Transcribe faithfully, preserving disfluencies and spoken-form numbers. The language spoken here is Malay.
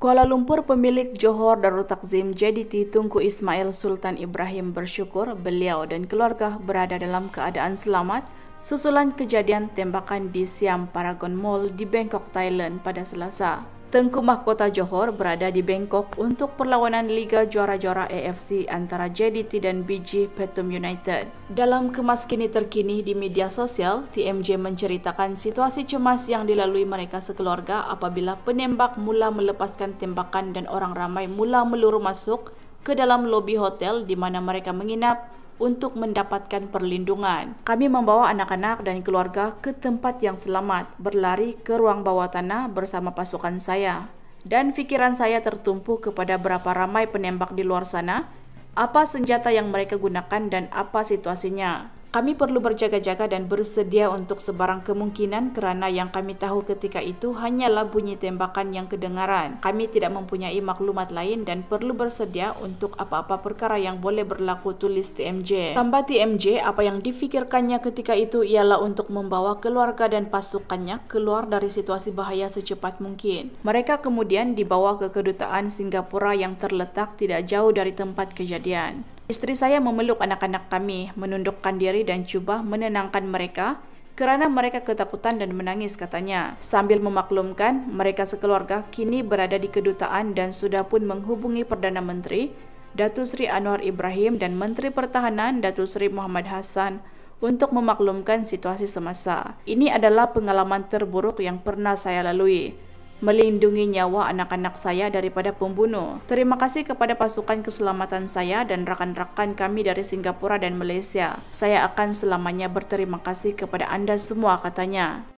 Kuala Lumpur, pemilik Johor Darul Takzim J D T Tunku Ismail Sultan Ibrahim bersyukur beliau dan keluarga berada dalam keadaan selamat susulan kejadian tembakan di Siam Paragon Mall di Bangkok, Thailand pada Selasa. Tengku Mahkota Johor berada di Bangkok untuk perlawanan Liga Juara-Juara A F C antara J D T dan B G Pathum United. Dalam kemas kini terkini di media sosial, T M J menceritakan situasi cemas yang dilalui mereka sekeluarga apabila penembak mula melepaskan tembakan dan orang ramai mula meluru masuk ke dalam lobi hotel di mana mereka menginap untuk mendapatkan perlindungan. Kami membawa anak-anak dan keluarga ke tempat yang selamat, berlari ke ruang bawah tanah bersama pasukan saya. Dan fikiran saya tertumpu kepada berapa ramai penembak di luar sana, apa senjata yang mereka gunakan dan apa situasinya. Kami perlu berjaga-jaga dan bersedia untuk sebarang kemungkinan kerana yang kami tahu ketika itu hanyalah bunyi tembakan yang kedengaran. Kami tidak mempunyai maklumat lain dan perlu bersedia untuk apa-apa perkara yang boleh berlaku, tulis T M J. Tambah T M J, apa yang difikirkannya ketika itu ialah untuk membawa keluarga dan pasukannya keluar dari situasi bahaya secepat mungkin. Mereka kemudian dibawa ke kedutaan Singapura yang terletak tidak jauh dari tempat kejadian. Istri saya memeluk anak-anak kami, menundukkan diri dan cuba menenangkan mereka kerana mereka ketakutan dan menangis, katanya. Sambil memaklumkan, mereka sekeluarga kini berada di kedutaan dan sudah pun menghubungi Perdana Menteri Datuk Seri Anwar Ibrahim dan Menteri Pertahanan Datuk Seri Muhammad Hassan untuk memaklumkan situasi semasa. Ini adalah pengalaman terburuk yang pernah saya lalui. Melindungi nyawa anak-anak saya daripada pembunuh. Terima kasih kepada pasukan keselamatan saya dan rakan-rakan kami dari Singapura dan Malaysia. Saya akan selamanya berterima kasih kepada anda semua, katanya.